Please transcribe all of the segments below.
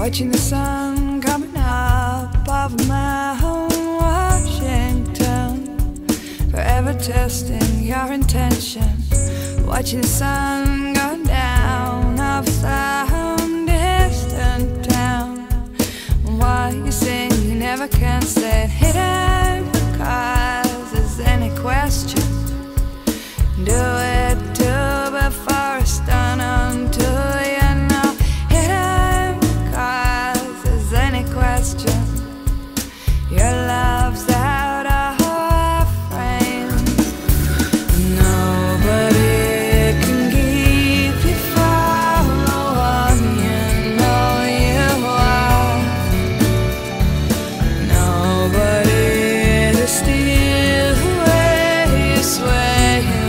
Watching the sun coming up over Mount Washington, forever testing your intention. Watching the sun go down over some distant town. Why you sing, you never can stay hidden, because there's any question. Do it too before it's done until you know. Hidden, cause there's any question. Your love's out of frame. Nobody can keep you from the one you know you are. Nobody to steal away you sway.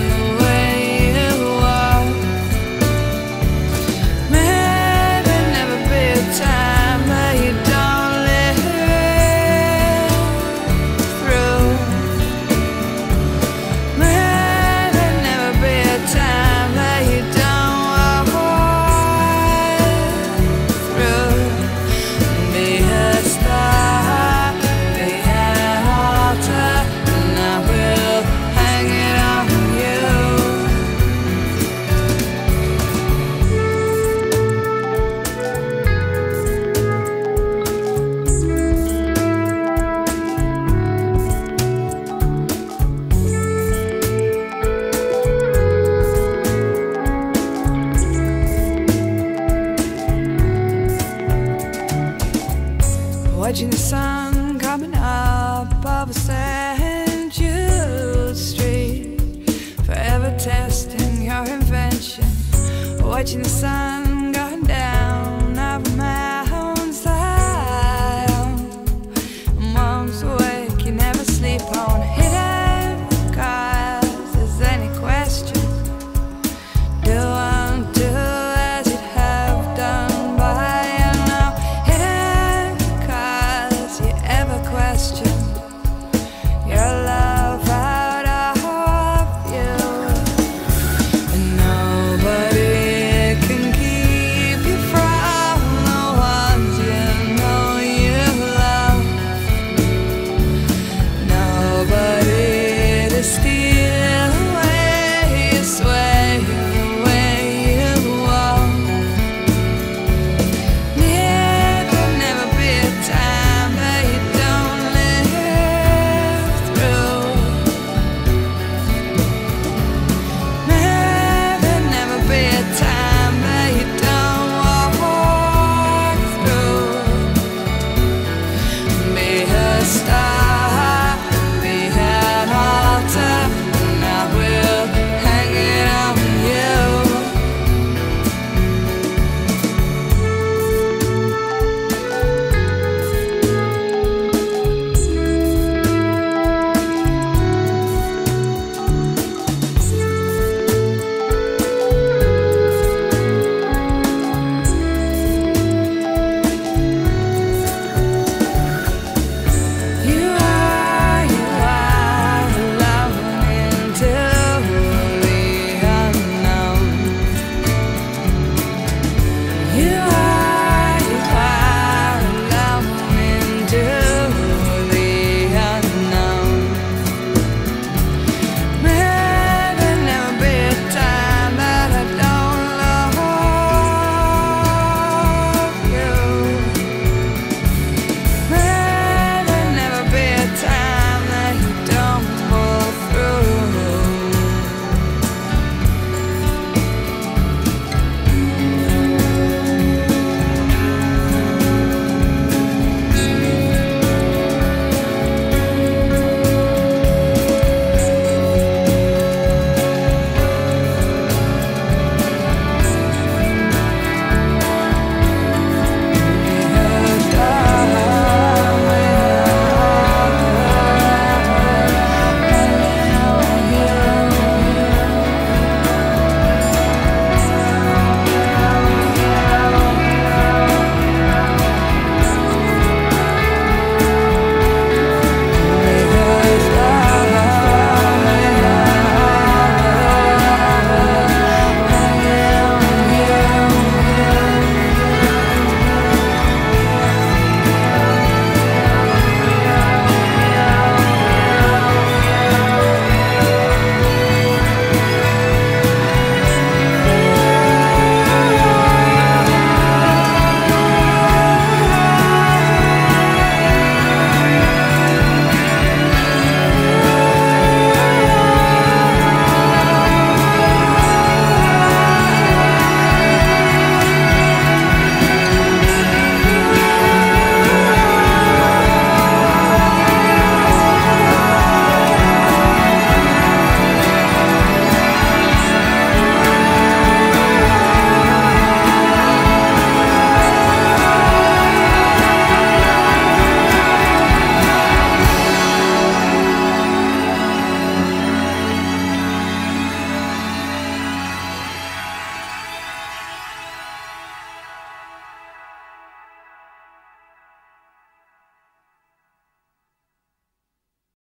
Watching the sun coming up over St. Jude Street, forever testing your invention. Watching the sun